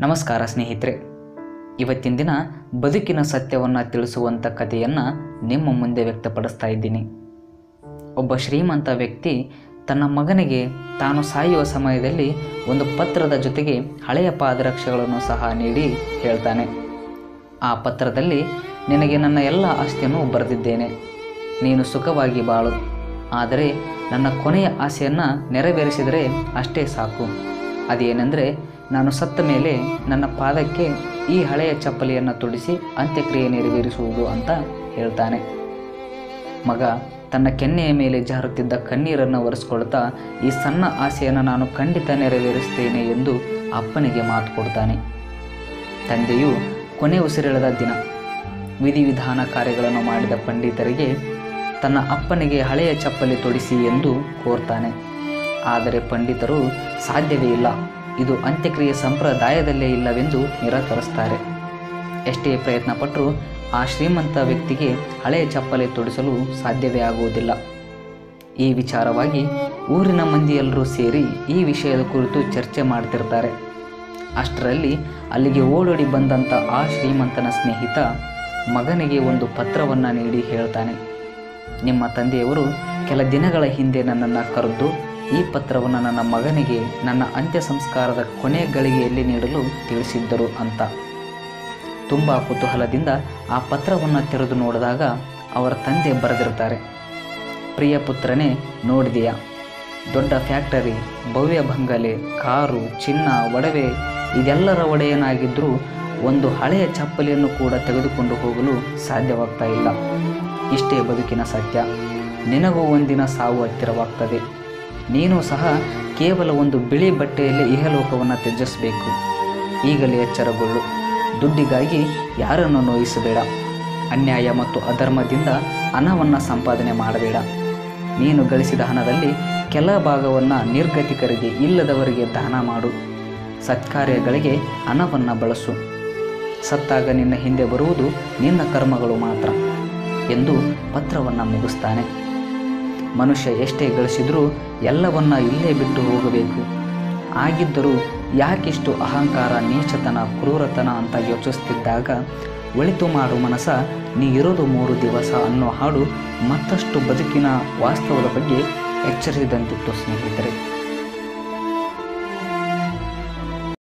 ನಮಸ್ಕಾರ ಸ್ನೇಹಿತರೆ, ಇವತ್ತಿನ ದಿನ ಬದುಕಿನ ಸತ್ಯವನ್ನು ತಿಳಿಸುವಂಥ ಕಥೆಯನ್ನು ನಿಮ್ಮ ಮುಂದೆ ವ್ಯಕ್ತಪಡಿಸ್ತಾ ಇದ್ದೀನಿ. ಒಬ್ಬ ಶ್ರೀಮಂತ ವ್ಯಕ್ತಿ ತನ್ನ ಮಗನಿಗೆ ತಾನು ಸಾಯುವ ಸಮಯದಲ್ಲಿ ಒಂದು ಪತ್ರದ ಜೊತೆಗೆ ಹಳೆಯ ಪಾದರಕ್ಷೆಗಳನ್ನು ಸಹ ನೀಡಿ ಹೇಳ್ತಾನೆ, ಆ ಪತ್ರದಲ್ಲಿ ನಿನಗೆ ನನ್ನ ಎಲ್ಲ ಆಸ್ತಿಯನ್ನು ಬರೆದಿದ್ದೇನೆ, ನೀನು ಸುಖವಾಗಿ ಬಾಳು, ಆದರೆ ನನ್ನ ಕೊನೆಯ ಆಸೆಯನ್ನು ನೆರವೇರಿಸಿದರೆ ಅಷ್ಟೇ ಸಾಕು. ಅದೇನೆಂದರೆ ನಾನು ಸತ್ತ ಮೇಲೆ ನನ್ನ ಪಾದಕ್ಕೆ ಈ ಹಳೆಯ ಚಪ್ಪಲಿಯನ್ನು ತೊಡಿಸಿ ಅಂತ್ಯಕ್ರಿಯೆ ನೆರವೇರಿಸುವುದು ಅಂತ ಹೇಳ್ತಾನೆ. ಮಗ ತನ್ನ ಕೆನ್ನೆಯ ಮೇಲೆ ಜಾರುತ್ತಿದ್ದ ಕಣ್ಣೀರನ್ನು ಒರೆಸ್ಕೊಳ್ತಾ ಈ ಸಣ್ಣ ಆಸೆಯನ್ನು ನಾನು ಖಂಡಿತ ನೆರವೇರಿಸ್ತೇನೆ ಎಂದು ಅಪ್ಪನಿಗೆ ಮಾತು ಕೊಡ್ತಾನೆ. ತಂದೆಯು ಕೊನೆ ಉಸಿರೆಳೆದ ದಿನ ವಿಧಿವಿಧಾನ ಕಾರ್ಯಗಳನ್ನು ಮಾಡಿದ ಪಂಡಿತರಿಗೆ ತನ್ನ ಅಪ್ಪನಿಗೆ ಹಳೆಯ ಚಪ್ಪಲಿ ತೊಡಿಸಿ ಎಂದು ಕೋರ್ತಾನೆ. ಆದರೆ ಪಂಡಿತರು ಸಾಧ್ಯವೇ ಇಲ್ಲ, ಇದು ಅಂತ್ಯಕ್ರಿಯೆ ಸಂಪ್ರದಾಯದಲ್ಲೇ ಇಲ್ಲವೆಂದು ನಿರಾಕರಿಸ್ತಾರೆ. ಎಷ್ಟೇ ಪ್ರಯತ್ನ ಪಟ್ಟರೂ ಆ ಶ್ರೀಮಂತ ವ್ಯಕ್ತಿಗೆ ಹಳೆಯ ಚಪ್ಪಲಿ ತೊಡಿಸಲು ಸಾಧ್ಯವೇ ಆಗುವುದಿಲ್ಲ. ಈ ವಿಚಾರವಾಗಿ ಊರಿನ ಮಂದಿಯೆಲ್ಲರೂ ಸೇರಿ ಈ ವಿಷಯದ ಕುರಿತು ಚರ್ಚೆ ಮಾಡ್ತಿರ್ತಾರೆ. ಅಷ್ಟರಲ್ಲಿ ಅಲ್ಲಿಗೆ ಓಡೋಡಿ ಬಂದಂಥ ಆ ಶ್ರೀಮಂತನ ಸ್ನೇಹಿತ ಮಗನಿಗೆ ಒಂದು ಪತ್ರವನ್ನು ನೀಡಿ ಹೇಳ್ತಾನೆ, ನಿಮ್ಮ ತಂದೆಯವರು ಕೆಲ ದಿನಗಳ ಹಿಂದೆ ನನ್ನನ್ನು ಕರೆದು ಈ ಪತ್ರವನ್ನು ನನ್ನ ಮಗನಿಗೆ ನನ್ನ ಅಂತ್ಯ ಸಂಸ್ಕಾರದ ಕೊನೆ ಗಳಿಗೆಯಲ್ಲಿ ನೀಡಲು ತಿಳಿಸಿದ್ದರು ಅಂತ. ತುಂಬ ಕುತೂಹಲದಿಂದ ಆ ಪತ್ರವನ್ನು ತೆರೆದು ನೋಡಿದಾಗ ಅವರ ತಂದೆ ಬರೆದಿರ್ತಾರೆ, ಪ್ರಿಯ ಪುತ್ರನೇ, ನೋಡಿದೆಯಾ, ದೊಡ್ಡ ಫ್ಯಾಕ್ಟರಿ, ಭವ್ಯ ಬಂಗಲೆ, ಕಾರು, ಚಿನ್ನ, ಒಡವೆ ಇದೆಲ್ಲರ ಒಡೆಯನಾಗಿದ್ದರೂ ಒಂದು ಹಳೆಯ ಚಪ್ಪಲಿಯನ್ನು ಕೂಡ ತೆಗೆದುಕೊಂಡು ಹೋಗಲು ಸಾಧ್ಯವಾಗ್ತಾ ಇಲ್ಲ. ಇಷ್ಟೇ ಬದುಕಿನ ಸತ್ಯ. ನಿನಗೂ ಒಂದಿನ ಸಾವು ಹತ್ತಿರವಾಗ್ತದೆ. ನೀನು ಸಹ ಕೇವಲ ಒಂದು ಬಿಳಿ ಬಟ್ಟೆಯಲ್ಲಿ ಇಹಲೋಕವನ್ನು ತ್ಯಜಿಸಬೇಕು. ಈಗಲೇ ಎಚ್ಚರಗೊಳ್ಳು. ದುಡ್ಡಿಗಾಗಿ ಯಾರನ್ನು ನೋಯಿಸಬೇಡ. ಅನ್ಯಾಯ ಮತ್ತು ಅಧರ್ಮದಿಂದ ಹಣವನ್ನು ಸಂಪಾದನೆ ಮಾಡಬೇಡ. ನೀನು ಗಳಿಸಿದ ಹಣದಲ್ಲಿ ಕೆಲ ಭಾಗವನ್ನು ನಿರ್ಗತಿಕರಿಗೆ, ಇಲ್ಲದವರಿಗೆ ದಾನ ಮಾಡು. ಸತ್ಕಾರ್ಯಗಳಿಗೆ ಹಣವನ್ನು ಬಳಸು. ಸತ್ತಾಗ ನಿನ್ನ ಹಿಂದೆ ಬರುವುದು ನಿನ್ನ ಕರ್ಮಗಳು ಮಾತ್ರ ಎಂದು ಪತ್ರವನ್ನು ಮುಗಿಸ್ತಾನೆ. ಮನುಷ್ಯ ಎಷ್ಟೇ ಗಳಿಸಿದರೂ ಎಲ್ಲವನ್ನ ಇಲ್ಲೇ ಬಿಟ್ಟು ಹೋಗಬೇಕು. ಆಗಿದ್ದರೂ ಯಾಕಿಷ್ಟು ಅಹಂಕಾರ, ನೀಚತನ, ಕ್ರೂರತನ ಅಂತ ಯೋಚಿಸ್ತಿದ್ದಾಗ ಒಳಿತು ಮಾಡು ಮನಸ, ನೀ ಇರೋದು 3 ದಿವಸ ಅನ್ನೋ ಹಾಡು ಮತ್ತಷ್ಟು ಬದುಕಿನ ವಾಸ್ತವದ ಬಗ್ಗೆ ಎಚ್ಚರಿಸಿದಂತಿತ್ತು ಸ್ನೇಹಿತರೆ.